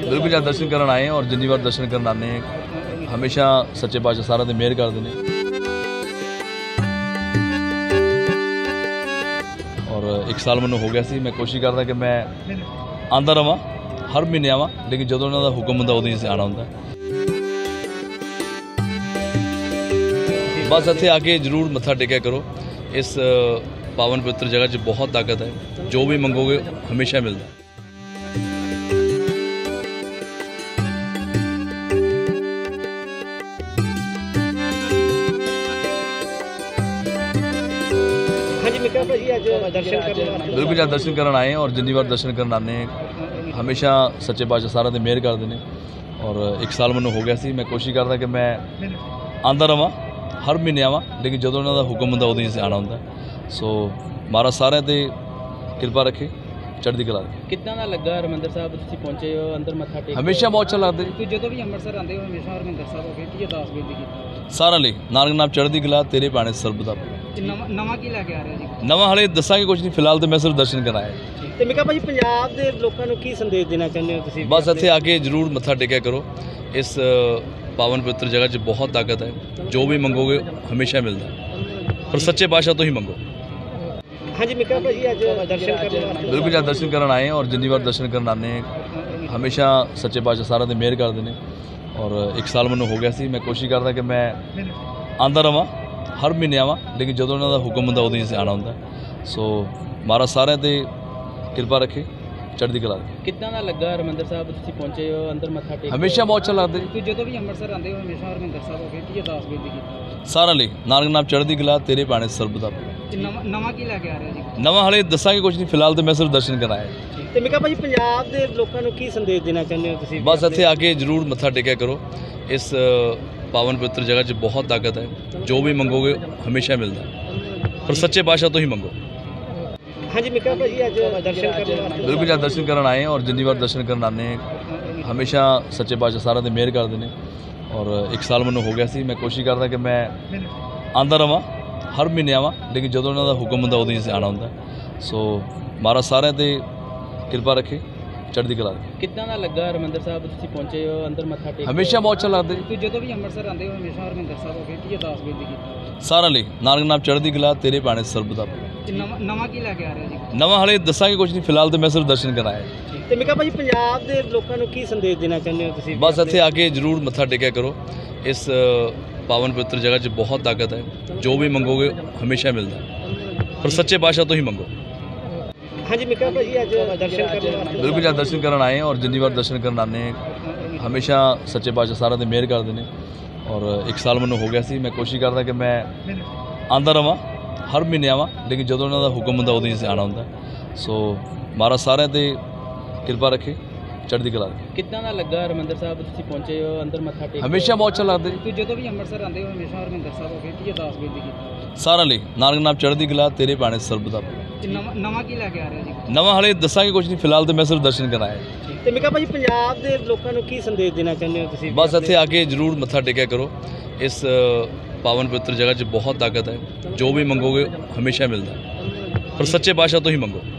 बिल्कुल जब दर्शन करन आए हैं और जिन्नी बार दर्शन करन आने हमेशा सच्चे पातशाह सारा दिन मेहर करते हैं। और एक साल मैंने हो गया सी, मैं कोशिश करता कि मैं आंदा रवां, हर महीने आवां, लेकिन जो उन्होंने हुक्म होंदा उदों ही आना होंदा। बस इत्थे आके जरूर मत्था टेकिया करो। इस पावन पवित्र जगह 'च बहुत ताकत है, जो भी मंगोगे हमेशा मिलता है। बिल्कुल जब दर्शन करन आए हैं और जिन्नी बार दर्शन करन आने हमेशा सच्चे पातशाह सारा दिन मेहर करते हैं। और एक साल मैंने हो गया सी, मैं कोशिश करता कि मैं आंदा रवां, हर महीने आवां, लेकिन जो उन्होंने हुक्म होंदा उदों ही आना होंदा। सो महाराज सारे ते किरपा रखे, चढ़दी कला रखे। कितना ना लगा हरमंदर साहब तुसीं पहुंचे हो अंदर मत्था टेक? हमेशा बहुत अच्छा लगता जी। जो भी अंमृतसर आते हो हमेशा हरमंदर साहब हो के अरदास बेनती की सारा ਲਈ नानक नाम चढ़दी कला तेरे पाने ਸਰਬ ਦਾ ਨਵਾਂ ਕੀ ਲੈ ਕੇ ਆ ਰਹੇ ਜੀ? ਨਵਾਂ ਹਲੇ ਦੱਸਾਂਗੇ ਕੁਝ ਨਹੀਂ, ਫਿਲਹਾਲ ਤੇ ਮੈਂ ਸਿਰਫ ਦਰਸ਼ਨ ਕਰਾਇਆ। ਤੇ ਮੈਂ ਕਿਹਾ ਭਾਜੀ ਪੰਜਾਬ ਦੇ ਲੋਕਾਂ ਨੂੰ ਕੀ ਸੰਦੇਸ਼ ਦੇਣਾ ਚਾਹੁੰਦੇ ਹੋ ਤੁਸੀਂ? ਬਸ ਇੱਥੇ ਆ ਕੇ ਜਰੂਰ ਮੱਥਾ ਟੇਕਿਆ ਕਰੋ। ਇਸ ਪਾਵਨ ਪਵਿੱਤਰ ਜਗ੍ਹਾ 'ਚ ਬਹੁਤ ਤਾਕਤ ਹੈ, ਜੋ ਵੀ ਮੰਗੋਗੇ ਹਮੇਸ਼ਾ ਮਿਲਦਾ ਹੈ, ਪਰ ਸੱਚੇ ਪਾਤਸ਼ਾਹ ਤੋਂ ਹੀ ਮੰਗੋ। ਹਾਂਜੀ ਮੈਂ ਕਿਹਾ ਭਾਜੀ ਅੱਜ ਦਰਸ਼ਨ ਕਰਨ ਬਿਲਕੁਲ ਜਦ ਦਰਸ਼ਨ ਕਰਨ ਆਏ और जिन्नी बार दर्शन करन आने हमेशा सच्चे पातशाह सारा दिन मेहर करते हैं। और एक साल मैंने हो गया सी, मैं कोशिश करता कि मैं आंदा रवां, हर महीने आवां, लेकिन जो उन्होंने हुक्म होंदा उदों ही आना होंदा। सो महाराज सारे ते किरपा रखे, चढ़दी कला रखे। कितना ना लगा हरमंदर साहब तुसीं पहुंचे हो अंदर मत्था टेक? हमेशा बहुत अच्छा लगता है। जो भी अंमृतसर आते हो हमेशा हरमंदर साहब हो के अरदास बेनती की सारा ਲਈ ਨਾਨਕ ਨਾਮ ਚੜ੍ਹਦੀ ਕਲਾ ਤੇਰੇ ਪਾਣੇ ਸਰਬ ਦਾ ਨਵਾਂ ਕੀ ਲੈ ਕੇ ਆ ਰਹੇ ਜੀ? ਨਵਾਂ ਹਲੇ ਦੱਸਾਂਗੇ ਕੁਝ ਨਹੀਂ, ਫਿਲਹਾਲ ਤੇ ਮੈਂ ਸਿਰਫ ਦਰਸ਼ਨ ਕਰਾਇਆ। ਤੇ ਮੈਂ ਕਿਹਾ ਭਾਜੀ ਪੰਜਾਬ ਦੇ ਲੋਕਾਂ ਨੂੰ ਕੀ ਸੰਦੇਸ਼ ਦੇਣਾ ਚਾਹੁੰਦੇ ਹੋ ਤੁਸੀਂ? ਬਸ ਇੱਥੇ ਆ ਕੇ ਜਰੂਰ ਮੱਥਾ ਟੇਕਿਆ ਕਰੋ। ਇਸ ਪਾਵਨ ਪਵਿੱਤਰ ਜਗ੍ਹਾ 'ਚ ਬਹੁਤ ਤਾਕਤ ਹੈ, ਜੋ ਵੀ ਮੰਗੋਗੇ ਹਮੇਸ਼ਾ ਮਿਲਦਾ ਹੈ, ਪਰ ਸੱਚੇ ਪਾਤਸ਼ਾਹ ਤੋਂ ਹੀ ਮੰਗੋ। ਹਾਂਜੀ ਮੈਂ ਕਿਹਾ ਭਾਜੀ ਅੱਜ ਦਰਸ਼ਨ ਕਰਨ ਬਿਲਕੁਲ ਜਦ ਦਰਸ਼ਨ ਕਰਨ ਆਏ और जिन्नी बार दर्शन करन आने हमेशा सच्चे पातशाह सारा दिन मेहर करते हैं। और एक साल मैंने हो गया सी, मैं कोशिश करता कि मैं आंदा रवां, हर महीने आवां, लेकिन जो उन्होंने हुक्म होंदा उदों ही आना होंदा। सो महाराज सारे ते किरपा रखे, चढ़दी कला रखे। कितना ना लगा हरमंदर साहब तुसीं पहुंचे हो अंदर मत्था टेक? हमेशा बहुत अच्छा लगता है। जो भी अंमृतसर आते हो हमेशा हरमंदर साहब हो के अरदास बेनती की ਸਾਰਾ ਲਈ ਨਾਨਕ ਨਾਮ ਚੜ੍ਹਦੀ ਕਲਾ ਤੇਰੇ ਪਾਣੇ ਸਰਬ ਦਾ ਨਵਾਂ ਕੀ ਲੈ ਕੇ ਆ ਰਹੇ ਜੀ? ਨਵਾਂ ਹਲੇ ਦੱਸਾਂਗੇ ਕੁਝ ਨਹੀਂ, ਫਿਲਹਾਲ ਤੇ ਮੈਂ ਸਿਰਫ ਦਰਸ਼ਨ ਕਰਾਇਆ। ਤੇ ਮੈਂ ਕਿਹਾ ਭਾਜੀ ਪੰਜਾਬ ਦੇ ਲੋਕਾਂ ਨੂੰ ਕੀ ਸੰਦੇਸ਼ ਦੇਣਾ ਚਾਹੁੰਦੇ ਹੋ ਤੁਸੀਂ? ਬਸ ਇੱਥੇ ਆ ਕੇ ਜਰੂਰ ਮੱਥਾ ਟੇਕਿਆ ਕਰੋ। ਇਸ ਪਾਵਨ ਪਵਿੱਤਰ ਜਗ੍ਹਾ 'ਚ ਬਹੁਤ ਤਾਕਤ ਹੈ, ਜੋ ਵੀ ਮੰਗੋਗੇ ਹਮੇਸ਼ਾ ਮਿਲਦਾ ਹੈ, ਪਰ ਸੱਚੇ ਪਾਤਸ਼ਾਹ ਤੋਂ ਹੀ ਮੰਗੋ। ਹਾਂਜੀ ਮੈਂ ਕਿਹਾ ਭਾਜੀ ਅੱਜ ਦਰਸ਼ਨ ਕਰਨ ਬਿਲਕੁਲ ਜਦ ਦਰਸ਼ਨ ਕਰਨ ਆਏ और जिन्नी बार दर्शन करन आने हमेशा सच्चे पातशाह सारा दिन मेहर करते हैं। और एक साल मैंने हो गया सी, मैं कोशिश करता कि मैं आंदा रवां, हर महीने आवां, लेकिन जो उन्होंने हुक्म होंदा उदों ही आना होंदा। सो महाराज सारे ते किरपा रखे, चढ़दी कला रखे। कितना ना लगा हरमंदर साहब तुसीं पहुंचे हो अंदर मत्था टेक? हमेशा बहुत अच्छा लगता है। जो भी अंमृतसर आते हो हमेशा हरमंदर साहब हो के अरदास बेनती की ਸਾਰਾ ਲਈ ਨਾਨਕ ਨਾਮ ਚੜ੍ਹਦੀ ਕਲਾ ਤੇਰੇ ਪਾਣੇ ਸਰਬ ਦਾ ਨਵਾਂ ਕੀ ਲੈ ਕੇ ਆ ਰਹੇ ਜੀ? ਨਵਾਂ ਹਲੇ ਦੱਸਾਂਗੇ ਕੁਝ ਨਹੀਂ, ਫਿਲਹਾਲ ਤੇ ਮੈਂ ਸਿਰਫ ਦਰਸ਼ਨ ਕਰਾਇਆ। ਤੇ ਮੈਂ ਕਿਹਾ ਭਾਜੀ ਪੰਜਾਬ ਦੇ ਲੋਕਾਂ ਨੂੰ ਕੀ ਸੰਦੇਸ਼ ਦੇਣਾ ਚਾਹੁੰਦੇ ਹੋ ਤੁਸੀਂ? ਬਸ ਇੱਥੇ ਆ ਕੇ ਜਰੂਰ ਮੱਥਾ ਟੇਕਿਆ ਕਰੋ। ਇਸ ਪਾਵਨ ਪਵਿੱਤਰ ਜਗ੍ਹਾ 'ਚ ਬਹੁਤ ਤਾਕਤ ਹੈ, ਜੋ ਵੀ ਮੰਗੋਗੇ ਹਮੇਸ਼ਾ ਮਿਲਦਾ ਹੈ, ਪਰ ਸੱਚੇ ਪਾਤਸ਼ਾਹ ਤੋਂ ਹੀ ਮੰਗੋ।